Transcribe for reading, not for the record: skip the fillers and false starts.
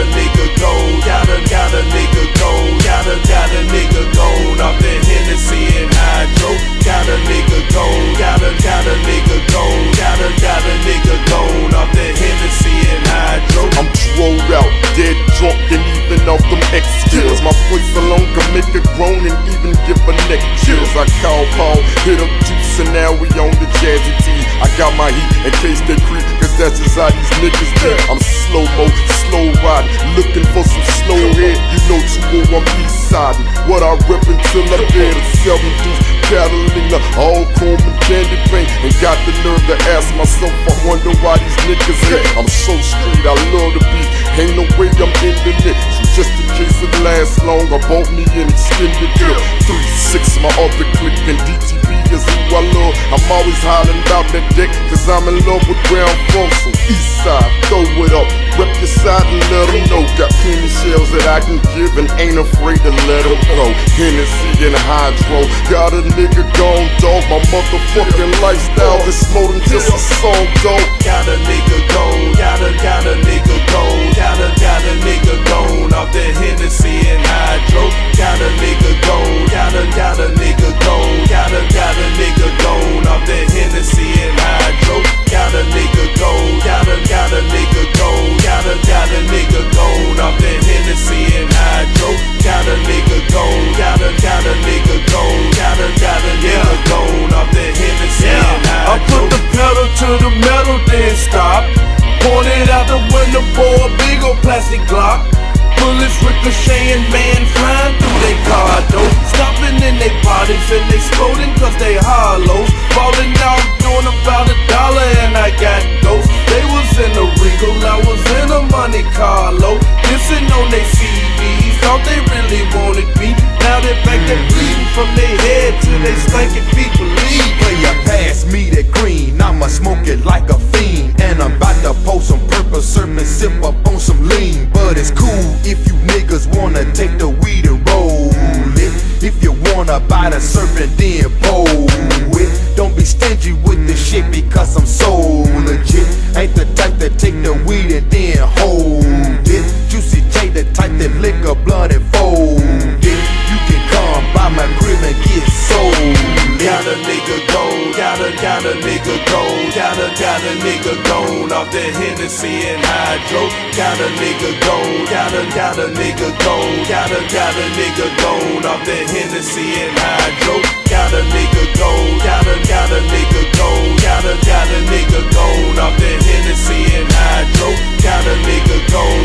a nigga gone. Got a nigga gone. Got a nigga gone off the Hennessy and Hydro. Got a nigga gone. Got a nigga gone. Got a nigga gone off the Hennessy and Hydro. I'm rolled out, dead drunk, and even off them X-Skills. My voice alone can make a groan and even give a neck chills. I call Paul, hit up Juice, and now we on the Jazzy T. I got my heat in case they creep, cause that's just how these niggas do. I'm slow-mo, slow riding, looking for some slow head. You know 201 east siding. What I rep until I'm dead. 7 deuce, paddling the all chrome and candy paint. And got the nerve to ask myself, I wonder why these niggas hate. I'm so street, I love the beat. Ain't no way I'm ending it. So just in case it lasts long, I bought me an extended clip. 3-6, my other click, and DTB is who I love. I'm always hollering about that deck, cause I'm in love with where I'm from. So east side, throw it up, rep your side and let them know. Got plenty shells that I can give and ain't afraid to let them go. Hennessy and Hydro, got a nigga gone, dog. My motherfucking lifestyle is more than just a song, dog. Got a nigga gone, got a nigga gone, got a nigga gone off the Hennessy and Hydro. Got a nigga gone, got a nigga gone, got a nigga gone off the Hennessy and Hydro. Got a nigga gone, got a nigga gone, got a nigga gone off the Hennessy and Hydro. Got a nigga gone, got a nigga gone, got a nigga gone off the Hennessy and Hydro. I put the pedal to the metal, then stop. Pointed out the window for a big old plastic Glock. Bullets ricocheting, man flying through they car door. Stopping in they bodies and exploding cause they hollows. Falling out, doing about $1 and I got ghosts. They was in a Regal, I was in a Monte Carlo. Dissing on they CDs, thought they really wanted me. Now they back they bleeding from their head to they stinking feet. Believe player, pass me that green, I'ma smoke it like a fiend. And I'm about to post some purple sermon, sip up on some lean. But it's cool if you niggas wanna take the weed and roll it. If you wanna buy the serpent, then pull it. Don't be stingy with the shit because I'm so legit. Ain't the type that take the weed and then hold it. Juicy J, the type that lick a blood and fold it. You can come by my crib and get sold. Got a nigga gone, got a nigga gone, got a nigga gone off the Hennessy and Hydro. Got a nigga gone, got a nigga gone, got a nigga gone off the Hennessy and Hydro. Got a nigga gone, got a nigga gone, got a nigga gone off the Hennessy and Hydro. Got a nigga gone.